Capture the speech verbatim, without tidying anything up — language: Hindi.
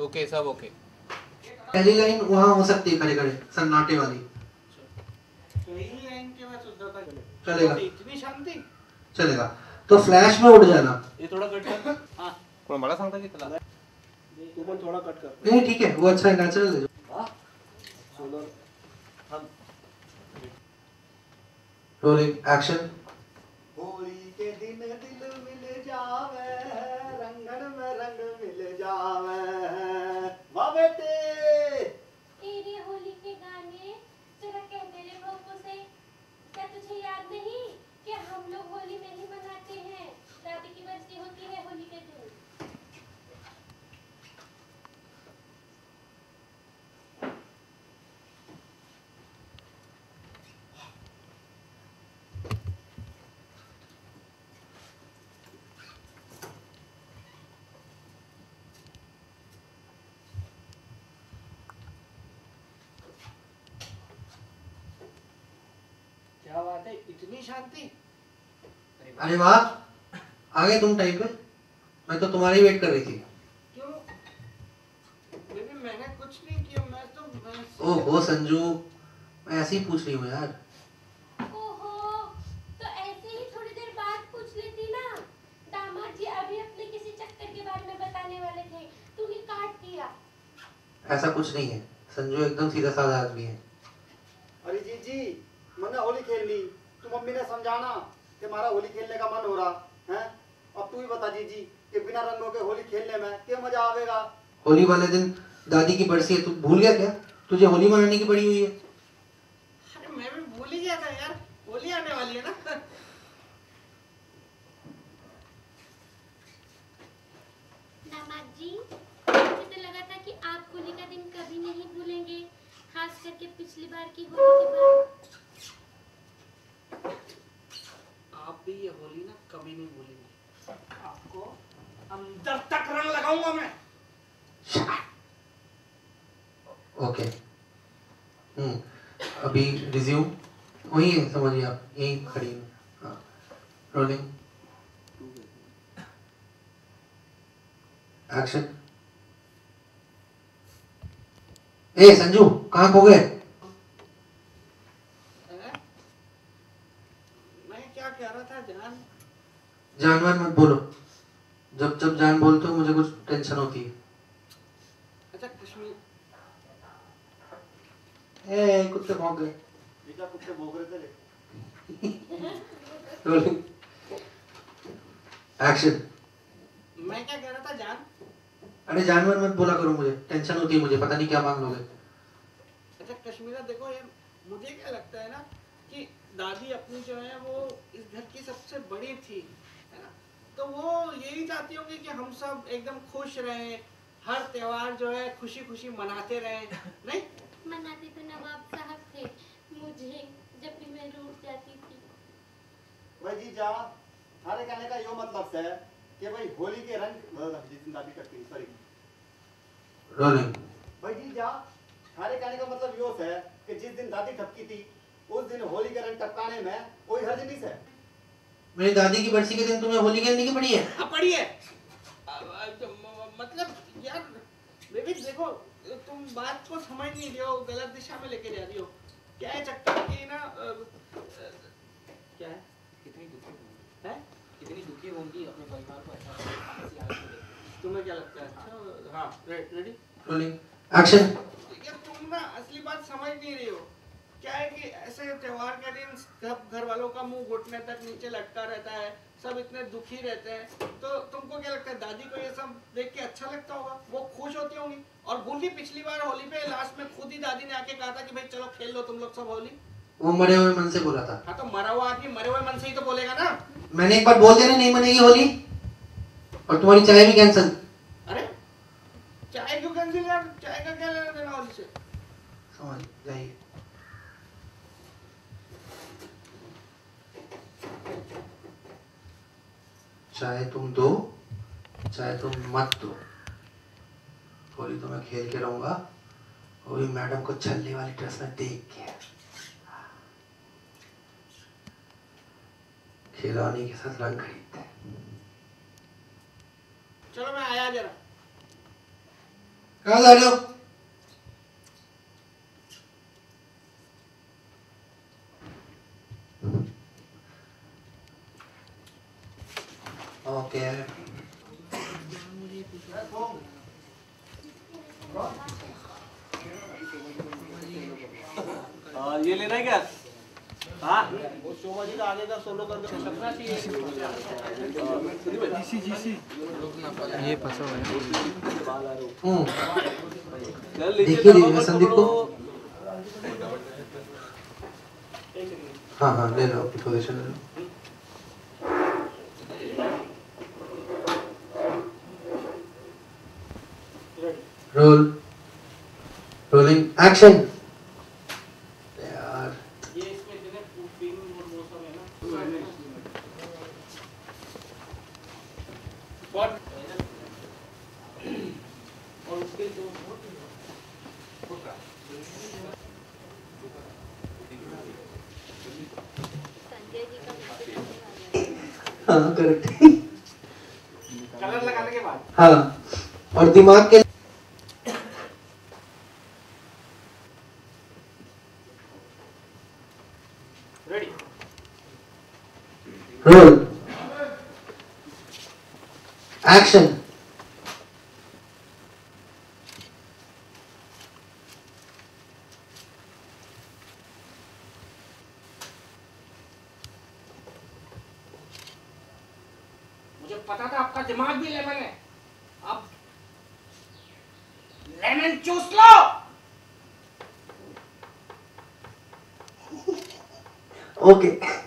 ओके सब ओके। पहली लाइन वहाँ हो सकती है खड़े खड़े सन्नाटे वाली। पहली लाइन के बाद शुद्धता चलेगा। इतनी शांति चलेगा तो फ्लैश में उठ जाना। ये थोड़ा कट कर। हाँ कोण मला सांगता की त्याला तू पण थोड़ा कट कर। नहीं ठीक है वो अच्छा है नेचुरल है। हाँ सोलर हम रोलिंग एक्शन। होली के दिन दिल मिल जावे रंगन में रंग मिल जावे वाह बेटे तेरे होली के गाने जरा कह मेरे लोगों से क्या तुझे याद नहीं कि हम लोग होली नहीं मनाते हैं दादी की बरसी होती है होली के दिन। क्या बात है इतनी शांति। अरे वाह आ गए तुम टाइम पे। मैं तो तुम्हारी वेट कर रही थी। क्यों बेबी मैंने कुछ नहीं किया मैं तो मैं ओहो संजू मैं ऐसे ही पूछ रही हूँ यार। ओहो तो ऐसे ही थोड़ी देर बाद पूछ लेती ना। दामाद जी अभी अपने किसी चक्कर के बारे में बताने वाले थे तूने काट दिया। ऐसा कुछ नहीं है संजू एकदम सीधा साधा आदमी है। अरे जी जी मैंने होली खेलनी तू मम्मी ने समझाना कि हमारा होली खेलने का मन हो रहा है। अब तू ही बता जी जी कि बिना रंगों के होली खेलने में क्या मजा आवेगा। होली वाले दिन दादी की बरसी है तू भूल गया क्या? तुझे होली मनाने की पड़ी हुई है। अरे मैं भी भूल ही गया था यार होली आने वाली है ना। दामाद जी मुझे तो लगा था कि आप होली का दिन कभी नहीं भूलेंगे खास करके पिछली बार की होली के बाद। आप भी ये होली ना कभी नहीं भूलेंगे। आपको अंदर तक रंग लगाऊंगा मैं। ओके हम्म अभी रिज्यूम वही है समझिए आप यही खड़ी है। हाँ रोलिंग एक्शन। ए संजू कहाँ खो गए? मैं क्या कह रहा था जान। जानवर मत बोलो। जब जब जान बोलते हो मुझे कुछ टेंशन होती है। अच्छा कश्मीर ए कुत्ते भौंक गए। बेटा कुत्ते भौंक रहे थे। Rolling action. मैं क्या कह रहा था जान। अरे जानवर मत बोला करो मुझे टेंशन होती है मुझे पता नहीं क्या मांग लोगे। अच्छा कश्मीरा देखो यार मुझे क्या लगता है ना कि दादी अपनी जो है वो इस घर की सबसे बड़ी थी है ना तो वो यही चाहती होंगी कि हम सब एकदम खुश रहें हर त्योहार जो है खुशी खुशी मनाते रहें नहीं। मनाते तो नवाब साहब थे मुझे जब भी मैं रूठ जाती थी। भाई जी जा हमारे कहने का यो मतलब है कि भाई होली के रंग जिस दिन दादी करती सॉरी रोलिंग भाई जी जा हमारे कहने का मतलब यो है कि जिस दिन दादी ठपकी थी उस दिन होली के रंग टपकाने में कोई हर्ज नहीं है। मेरी दादी की बरसी के दिन तुम्हें होली खेलने की पड़ी है? हाँ पड़ी है। मतलब यार बेबी देखो तुम बात को समझ नहीं रही हो गलत दिशा में लेके जा रही हो। क्या है चक्कर की ना अ, अ, क्या है कितनी दुखी होंगी है कितनी दुखी होंगी अपने परिवार को ऐसा। तुम्हें क्या लगता है। अच्छा हाँ रेडी रोलिंग एक्शन। यार तुम ना असली बात समझ नहीं रही हो। क्या है कि ऐसे त्योहार के दिन सब घर वालों का मुंह घुटने तक नीचे लटका रहता है सब इतने दुखी रहते हैं तो तुमको क्या लगता है दादी को ये सब देख के अच्छा लगता होगा वो खुश होती होंगी। और भूल भी पिछली बार होली पे लास्ट में खुद ही दादी ने आके कहा था कि भाई चलो खेल लो तुम लोग सब होली। वो मरे हुए मन से बोला था। हाँ तो मरा हुआ आदमी मरे हुए मन से ही तो बोलेगा ना। मैंने एक बार बोल दिया ना नहीं मनेगी होली और तुम्हारी चाय भी कैंसिल। अरे चाय क्यों कैंसिल यार चाय का क्या लेना देना होली से। समझ जाइए। चाहे तुम दो चाहे तुम मत दो होली तो मैं खेल के रहूंगा वो भी मैडम को छल्ले वाली ड्रेस में देख के। खिलौने के साथ रंग खरीदते हैं। चलो मैं आया जरा। कहाँ जा रहे हो? ओके ये लेना है क्या? हाँ वो शोभा जी का आगे का सोलो कर दो सपना चाहिए ये फंसा हुआ है। हम्म चल नीचे देखिए दबाओ, दीजिए संदीप को। पकड़ो। हाँ हाँ ले लो अपनी पोजीशन ले लो। Role rolling action. यार ये इसमें जो है पिन और वो सब है ना और और उसके जो संजय जी का मैसेज आने वाला है। हाँ करेक्ट। कलर लगाने के बाद हाँ और दिमाग के रेडी रोल एक्शन। मुझे पता था आपका दिमाग भी लेमन है अब लेमन चूस लो ओके